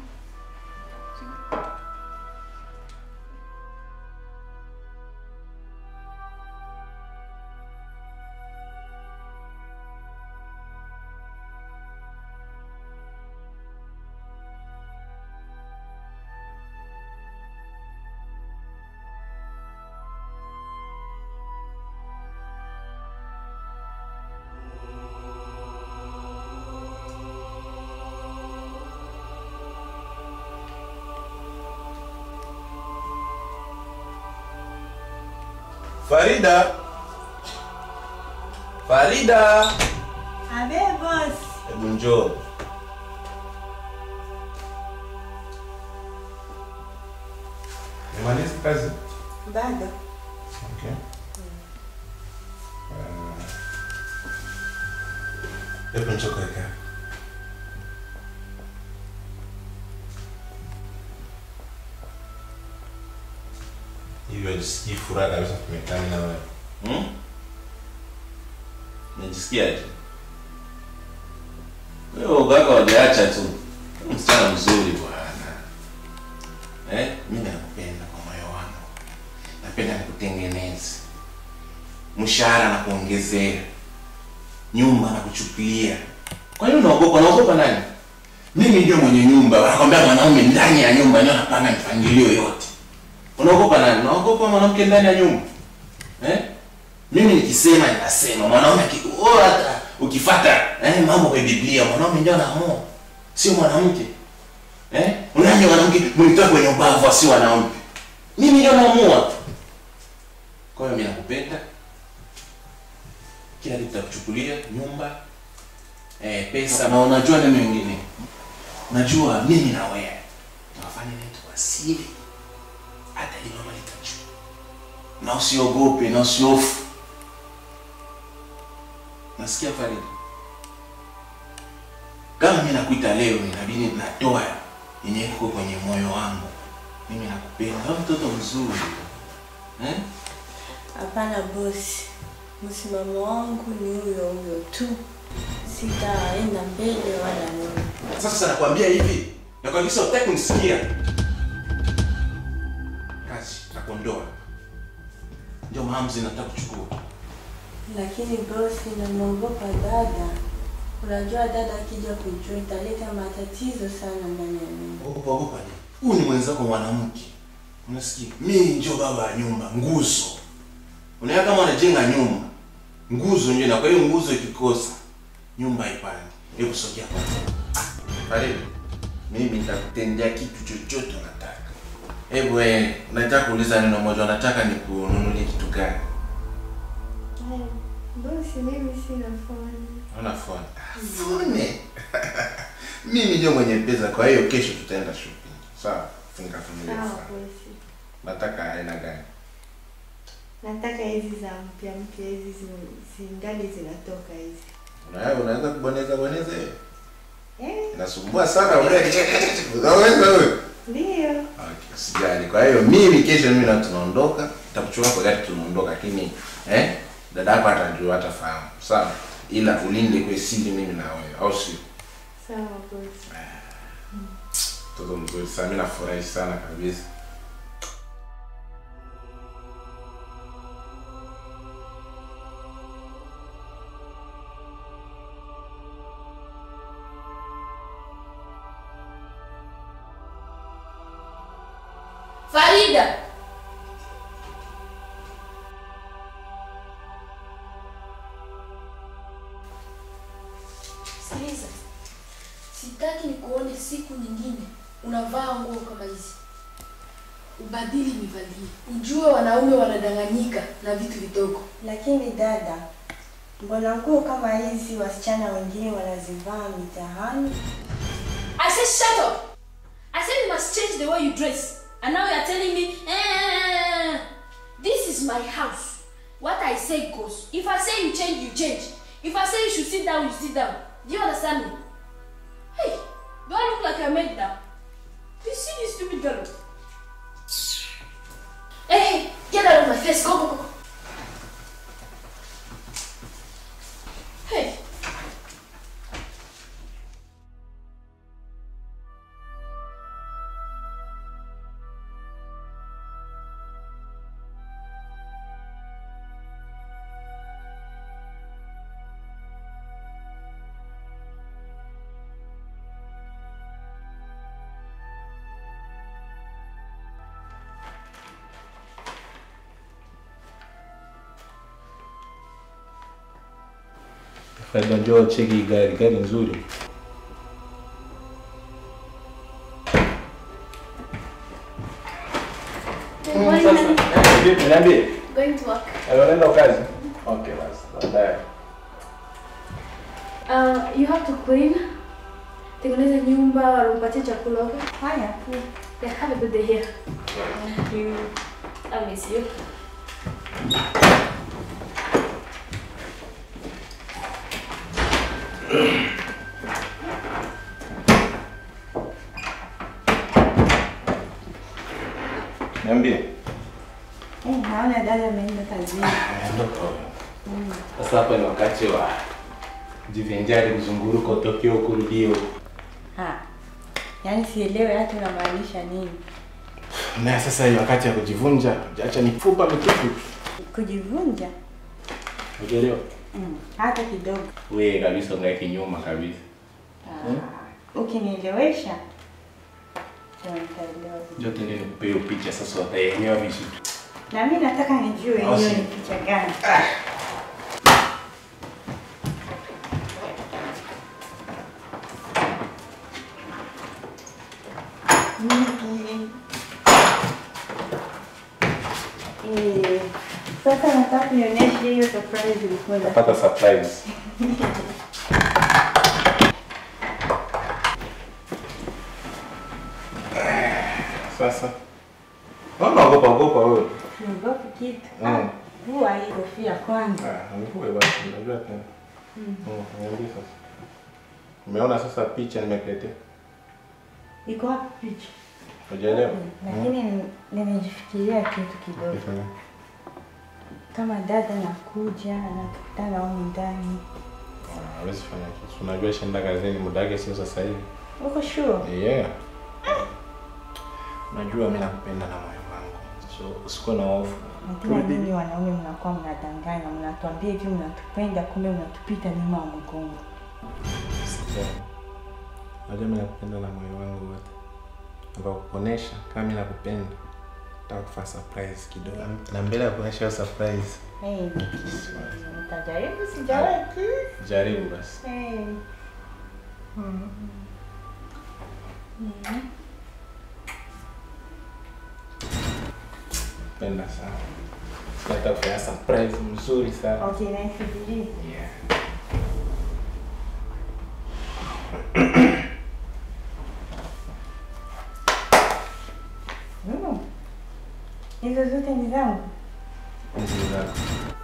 Farida. Farida. Abe boss. Hebu njoo. Nimaliza kazi? Bado. Okay. Uh, Hebu nichoka yake. Hiyo jisikii furaha kabisa tumekana na wewe. Hmm? Najisikiaje? Wewe kaka hujaacha tu. Msichana mzuri bwana. Eh, mimi nakupenda kwa moyo wangu. Napenda nikutengeneze. Mshahara na kuongezea. Nyumba na kuchukulia. Kwa nini unaogopa? Unaogopa nani? Mimi ndio mwenye nyumba. Wanakwambia mwanaume ndani ya nyumba ndio anapanga mipangilio yote. Unaogopa nani? Unaogopa mwanamke ndani ya nyumba? Eh? Mimi nikisema ninasema, mwanaume oh, hata ukifuata eh mambo kwa Biblia, mwanaume ndio anaamua. Sio mwanamke. Eh? Unani mwanamke mlitoka kwenye ubavu sio wanaume. Mimi ndio naamua. Kwa hiyo mimi nakupenda. Kila kitu tutakuchukulia, nyumba, eh pesa na unajua nini mengine. Najua mimi na wewe tunafanya nini kwa siri. Hata hilo mali tajua. Na usiogope, na usiofu. Nasikia Farida. Kama mimi nakuita leo, inabidi natoa yenye iko kwenye moyo wangu. Mimi nakupenda, wewe mtoto mzuri. Eh? Hapana boss. Msimamo wangu ni huyo huyo tu. Sitaenda mbele wala nyuma. Sasa nakwambia hivi, nakwambia sio utaki kunisikia. Kazi nakuondoa. Ndio maamuzi nataka kuchukua. Lakini boss, ninamuogopa dada. Unajua dada akija kujua italeta matatizo sana ndani ya nyumba. Ogopa nini? Huyu ni mwenzako mwanamke. Unasikia? Mimi ndio baba wa nyumba, nguzo. Unaona kama unajenga nyumba, nguzo ndio, na kwa hiyo nguzo ikikosa nyumba haipandi. Hebu sogea kwanza. Pale mimi nitakutendea kitu chochote unataka. Hebu eh, nataka kuuliza neno moja, unataka nikununulie kitu gani? Eh, bosi mimi sina phone. Una phone? Phone. Mimi ndio mwenye pesa, kwa hiyo kesho tutaenda shopping. Sawa? Funga familia. Sawa bosi. Nataka aina gani? Nataka hizi za mpya mpya hizi zingali zinatoka hizi. Unaona unaweza kuboneza boneza hiyo? Eh? Inasumbua sana wewe. Unaweza wewe? Ndio. Okay, sijali. Kwa hiyo mimi kesho mimi na tunaondoka, tutakuchukua kwa gari tunaondoka, lakini eh dada yako atajua, atafahamu. Sawa? Ila ulinde kwa siri mimi na wewe, au sio? Sawa bosi. Todo mzuri sana, mimi nafurahi sana kabisa. Farida. Sikiliza. Sitaki nikuone siku nyingine unavaa nguo kama hizi. Ubadili mivalie. Ujue wanaume wanadanganyika na vitu vidogo. Lakini dada, mbona nguo kama hizi wasichana wengine wanazivaa mitaani? I said shut up. I said you must change the way you dress. And now you are telling me, eh, this is my house. What I say goes. If I say you change, you change. If I say you should sit down, you sit down. Do you understand me? Hey, do I look like a maid now? Do you see this stupid girl? Hey, hey, get out of my face. Go, go, go. Hey. Faida njoo cheki gari, gari nzuri. Vipi niambie? Going to work. Unaenda kazi? Okay, basi. Baadaye. Uh, you have to clean. Tengeneza nyumba, wampatie chakula. Okay? Haya. Yeah, have a good day here. Thank you. I miss you. Eh, naona dada ameenda kazini. Ameondoka. Mm. Sasa hapa ni wakati wa jivinjari, kuzunguruka, utokee kurudio. Ha. Yaani sielewi hata unamaanisha nini. Na sasa ni wakati ya kujivunja, acha nifupa mitupu. Kujivunja? Unaelewa? Mm. Hata kidogo. Wewe kabisa ungae kinyuma kabisa. Ah. Hmm? Ukinielewesha. Jote nini kupe hiyo picha sasa utaelewa vizuri. Na mimi nataka nijue hiyo ni picha gani. Ah. Eh, sasa nataka nionyeshe hiyo surprise ilikuwa. Napata surprise. Sasa. Mbona unaogopa ogopa wewe? Siogopi kitu. Mm. Vua hii kofia kwanza. Ah, nivue basi, unajua tena. Mm. Mm, niambie sasa. Umeona sasa picha nimekuletea? Iko wapi picha? Hujaelewa? Lakini nimejifikiria kitu kidogo. Kama dada nakuja anakutana huko ndani. Ah, hawezi fanya kitu. Unajua shenda kazini, muda wake sio sasa hivi. Uko sure? Yeah. Najua mimi nakupenda na moyo wangu. So usikuwe na hofu. Lakini nyinyi wanaume mnakuwa mnadanganya, mnatuambia hivi mnatupenda, kumbe mnatupita nyuma ya mgongo. Najua mimi nakupenda na moyo wangu wote. Nataka kukuonesha kama mimi nakupenda. Nataka kufanya surprise kidogo. Na mbele ya kuonesha surprise. Hey, nitajaribu sijawahi kiss. Jaribu basi. Hey. Mm. Mm. Penda sana. Nataka kufanya surprise mzuri sana. Okay, naisubiri. Yeah. Mm. Hizo zote ni zangu. Hizo zangu.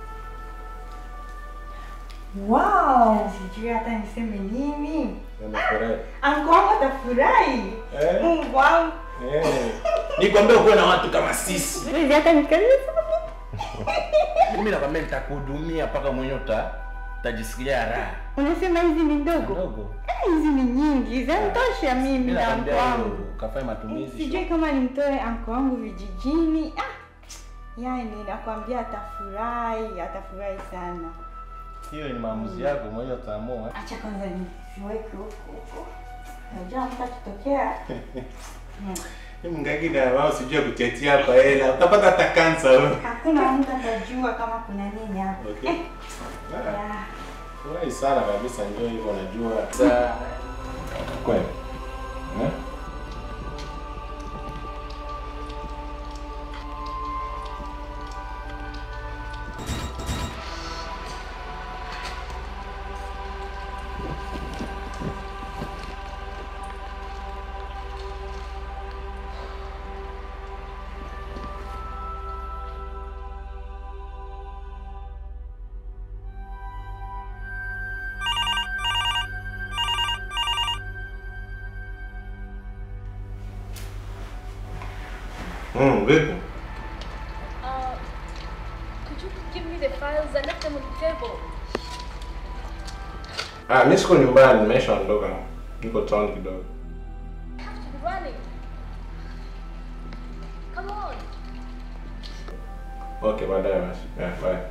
Wow, sijui hata niseme nini. Nimefurahi. Anko wangu atafurahi. Eh? Mungu wangu. Eh. Nikwambia uko na watu kama sisi. Hizi hata nikalisa. Mimi nakwambia nitakuhudumia mpaka mwenyewe uta utajisikia raha. Unasema hizi ni ndogo? Ndogo. Eh, hizi ni nyingi. Zinatosha mimi na anko wangu. Ukafanya matumizi. Sijui kama nimtoe anko wangu vijijini. Ah. Yaani nakwambia atafurahi, atafurahi sana. Hiyo ni maamuzi yako mwenyewe utaamua. Acha kwanza nisiweke huko huko. Najua mtakitokea. Ni mngagi na wao sijui kutetea hapa hela. Utapata hata kansa wewe. Hakuna mtu atajua kama kuna nini hapo. Okay. Yeah. Furahi sana kabisa, njoo hivyo najua. Sasa kweli. Eh? Mm, vipi? Uh, could you give me the files? I left them on the table. Ah, mimi siko nyumbani, nimeshaondoka. Niko town kidogo. I have to be running. Come on. Okay, baadaye basi. Yeah, bye.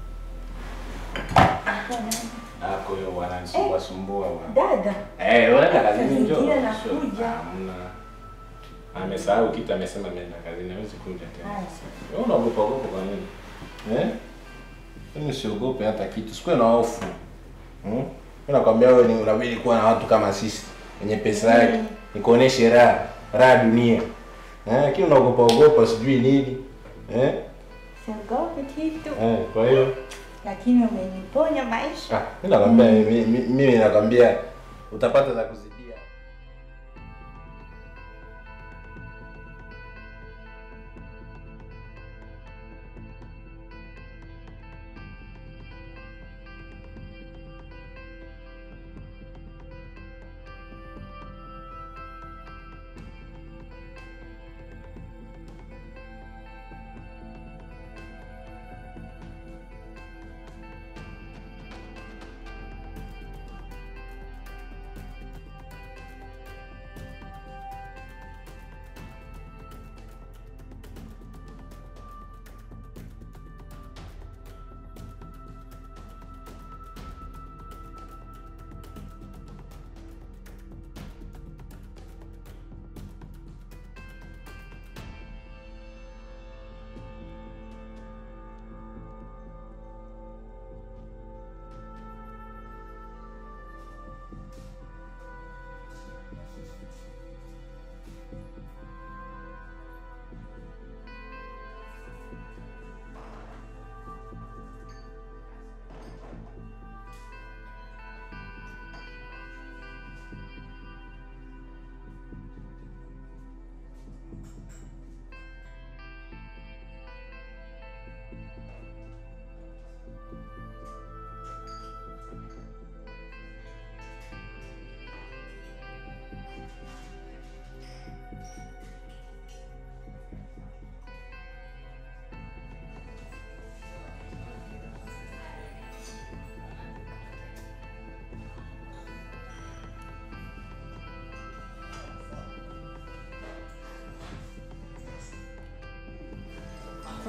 Ako hiyo wananisumbua sumbua bwana. Dada. Eh, unaenda kazini njoo. Ndio nakuja. Hamna. Amesahau kitu, amesema ameenda kazini, hawezi kuja tena. Haya. Wewe unaogopa ogopa kwa nini? Eh? Mimi siogope hata kitu. Sikuwe na hofu. Hmm? Mimi nakwambia wewe ni unabidi kuwa na watu kama sisi wenye pesa yake. Mm. Nikuoneshe raha, raha dunia. Eh, lakini unaogopa ogopa sijui nini. Eh? Siogopi kitu. Eh, kwa hiyo Lakini umeniponya maisha. ah, mimi nakwambia mimi mimi nakwambia utapata za kuzidia.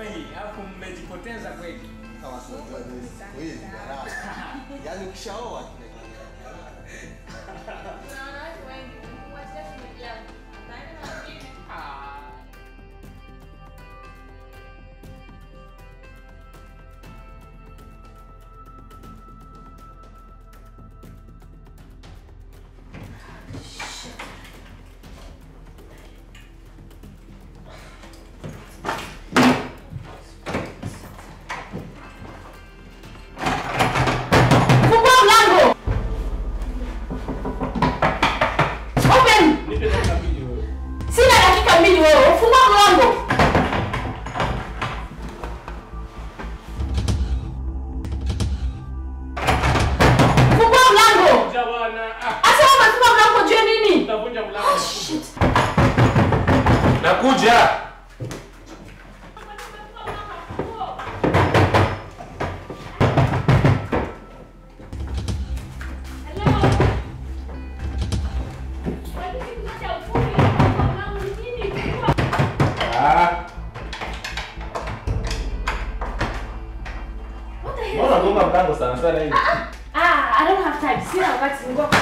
kweli, hapo mmejipoteza kweli. Kweli. Yaani ukishaoa Unaona watu wengi, kuachia tumejaa. Naenda na wengine. Ah. Nakuja. Mbona gonga mlango sana sana hivi? Ah, I don't have time. Sina wakati ngoja.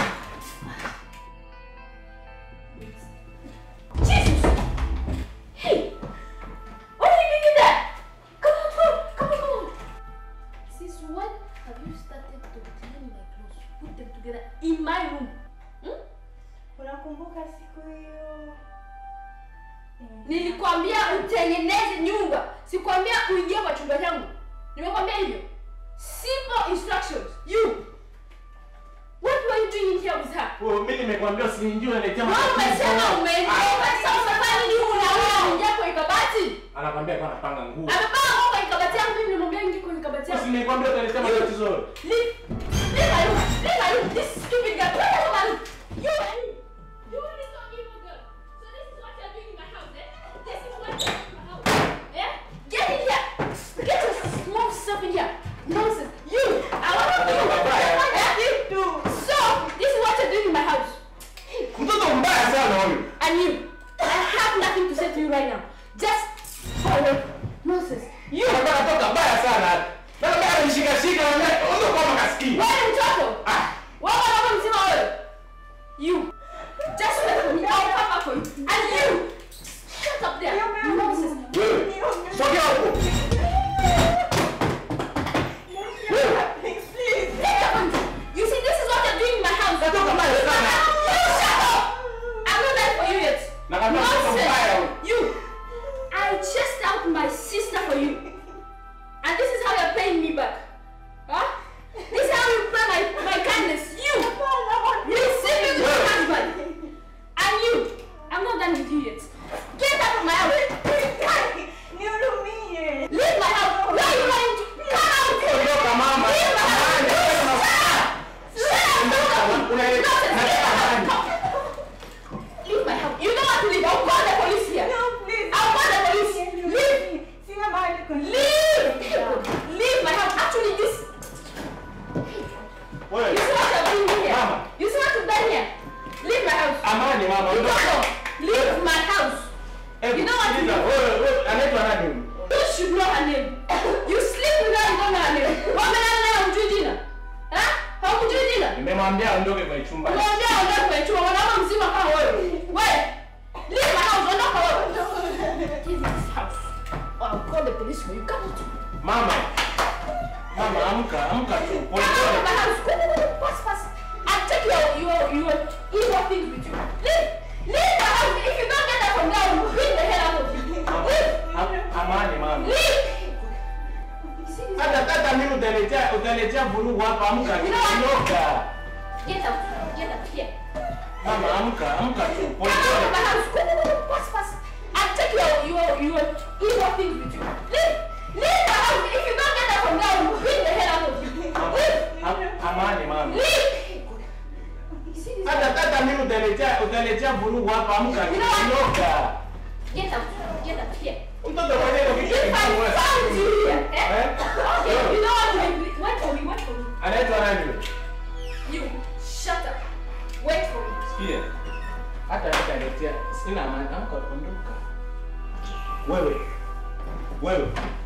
Jesus! Hey! What are you doing there? Come on, come on, come on, come on. Since when have you started to clean my clothes? Put them together in my room. Hmm? Unakumbuka siku hiyo? Nilikwambia utengeneze nyumba. Sikwambia uingie kwa chumba changu. Nimekwambia hivyo. Simple instructions. You. What were you doing here with her? Oh, mimi nimekwambia usiingie unaletea matatizo. Wewe umesema umeenda. Sasa unafanya nini unaona unaingia kwa kabati? Anakwambia kwa anapanga nguo. Amepanga nguo kwa kabati yangu, mimi nimemwambia ingie kwa kabati yangu. Usi nimekwambia utaletea matatizo. Leave. Leave my room. Leave my room. This stupid guy. What are you doing? You and you are this evil girl. So this is what you are doing in my house, eh? This is what you are doing in my house. Yeah? Get in here. Get your small stuff in here. Nonsense. You. I want to do what you do. So, this is what you're doing in my house. Mtoto mbaya sana huyu. And you. I have nothing to say to you right now. Just go away. Nonsense. You. Unataka toka mbaya sana. Baba baba nishika shika na ndio kama kasikii. Wewe mtoto. Ah. Wewe baba mzima wewe. You. Just wait for me. I'll come back for you. And you. Shut up there. Nonsense. Wewe. Sogea huko. You see, this is what you're doing in my house. Natoka mbaya sana. Shut up! I'm not ready for you yet. Nonsense. You. I chased out my sister for you. And this is how you're paying me back. Huh? This is how you pay my, my kindness. You. Receiving my husband. And you. I'm not done with you yet. Get out of my house. Leave my house. Where are you going to? Come out. Leave my house. Leave my house. You don't have to leave. I'll call the police here. No, please. I'll call the police. Leave. Leave. Leave my house. Actually, this. Wait. You see what you're doing here? Mama. You see what you've done here? Leave my house. Amani, mama. You don't know. Leave my house. You know what to do. Wait, wait. Anaitwa nani? You should know her name. You sleep with her, you don't know her name. Wamelala naye hujui jina. Eh? Haukujui jina? Nimemwambia aondoke kwa chumba. Mwambie aondoke kwa chumba. Mwanaume mzima kama wewe. Wewe. Leave my house. Ondoka wewe. Leave this house. Or I'll call the police for you. Come out. Mama. Mama, amka, amka tu. Pole Come out pole. of my house. Go, go, go. Pass, pass. I'll take your, your, your evil things with you. Leave. Leave my house. If you don't get that from there, I will beat the hell out of you. Leave. Amani, mama. Leave. Hata hata mimi utaletea utaletea vurugu hapa, amka. You know what? Ondoka. Get out. Get out here. Mama, amka, amka tu. Pole Come out of my pole. house. Go, go, go. Pass, pass. I'll take your, your, your evil things with you. Leave. Leave my house. If you don't get that from there, I will beat the hell out of you. Leave. Amani, mama. Leave. Hata hata mimi utaletea utaletea vurugu hapa, amka. You know what? Ondoka. Get out. Get out here. Mtoto mwenyewe kitu If I found you here, eh? Okay, you know what? Wait, wait for me. Wait for me. Anaitwa nani? You. Shut up. Wait for me. Sikia. Hata nitaletea sina amani, amka ondoka. Wewe. Wewe.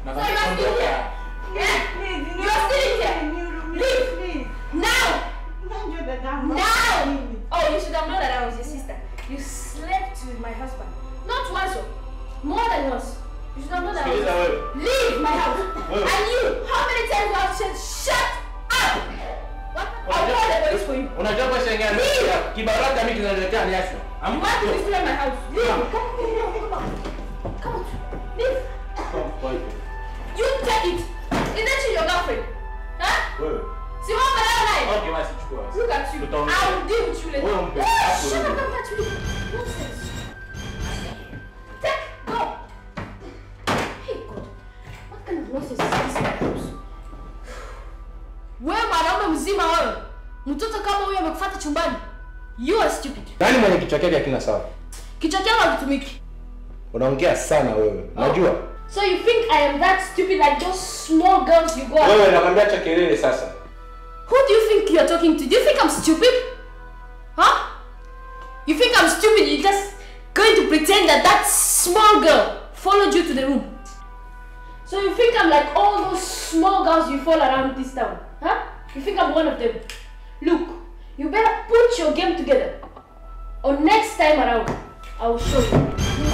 So you are still here? Yeah? You are still here? Leave! Now! Now! Oh, you should have known that I was your sister. You slept with my husband. Not once, more than once. You should have known that I was. Leave my house! And you, how many times have I said, shut up! What? I'll call the police for you. Unajua kwa shenga kibaraka mimi tunaletea ni Asma. You want to destroy my house? Leave! Come on, come on. Come on. Leave. You take it. Is that your girlfriend? Huh? Wewe. See what I'm like? Okay, basi chukua. Look at you. I will deal with you later. Wewe mpe. Oh, shut up, don't touch me. Nonsense. Take, go. Hey God. What kind of nonsense is this in my house? Wewe mwanaume mzima wewe. Mtoto kama huyo amekufuata chumbani. You are stupid. Nani mwenye kichwa chake hakina sawa? Kichwa chako hakitumiki. Unaongea sana wewe. Unajua? So you think I am that stupid like those small girls you go after? Wewe nakwambia acha kelele sasa. Who do you think you are talking to? Do you think I'm stupid? Huh? You think I'm stupid? You're just going to pretend that that small girl followed you to the room. So you think I'm like all those small girls you follow around this town? Huh? You think I'm one of them? Look, you better put your game together. Or next time around, I will show you.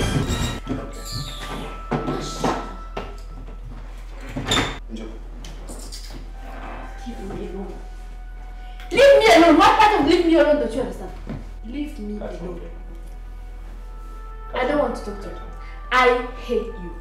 Leave me alone. What part of leave me alone don't you understand? Leave me alone. I don't want to talk to you. I hate you.